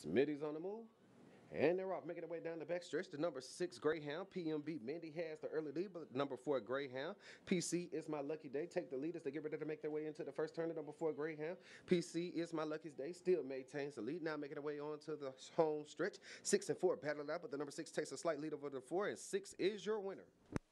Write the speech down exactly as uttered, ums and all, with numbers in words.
Smitty's on the move. And they're off, making their way down the back stretch. The number six Greyhound, P M B. Mindy has the early lead, but number four Greyhound. P C is my lucky day. Take the lead as they get ready to make their way into the first turn. The number four Greyhound. P C is my lucky day. Still maintains the lead. Now making their way on to the home stretch. Six and four battle it out, but the number six takes a slight lead over the four, and six is your winner.